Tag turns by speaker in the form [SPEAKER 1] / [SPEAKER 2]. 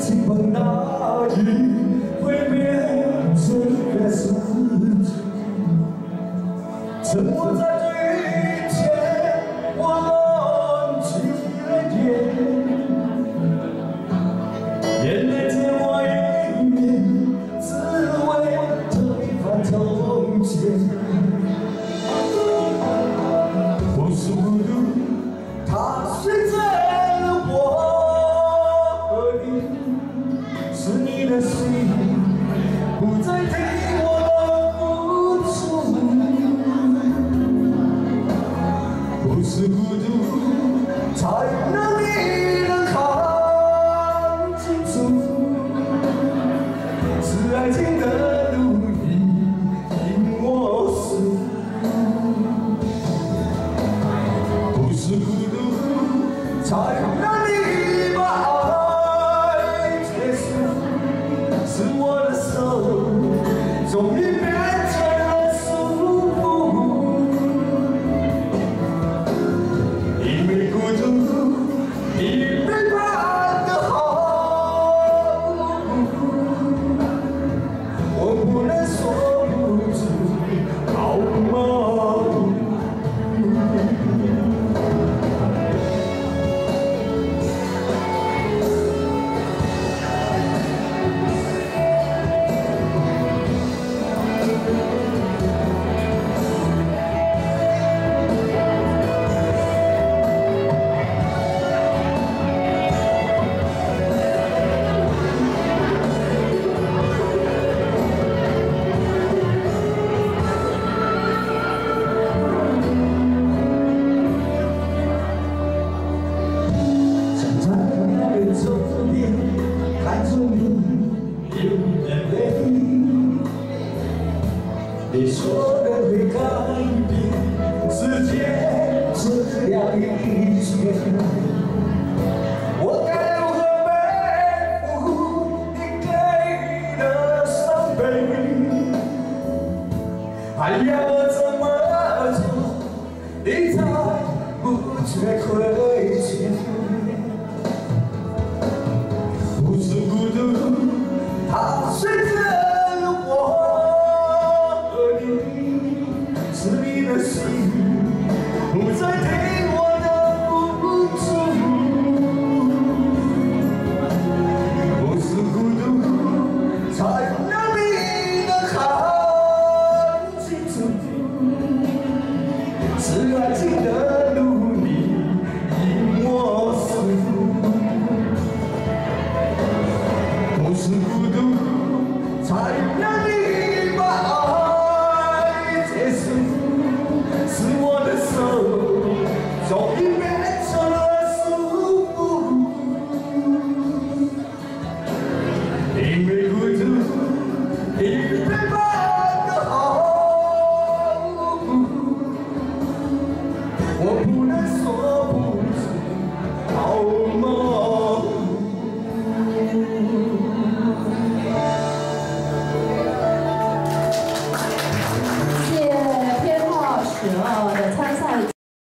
[SPEAKER 1] 倾盆大雨会变成个世纪，沉默在最前，我忘记了眼泪借我一面，只为推翻从前。不是孤独，它随着了我和你，是你的心不再听我的付出。不是孤独，才让你能看清楚，是爱情的路引我死。不是孤独，才让你把爱结束，是我的手终于变成了束缚。因为孤独，你背叛的好，我不能说不知，好吗？看着你流眼泪，你说的会改变世界这样一切，我该如何背负你给的伤悲？还要我怎么做，你才不觉亏欠？不是孤独，它随着了我和你，是你的心不再听我的付出。不是孤独，才让你能看清楚，是爱情的路引我死。不是孤独，才让你把爱结束，是我的手终于变成了束缚。因为孤独，你背叛的好，我不能说不知，好吗？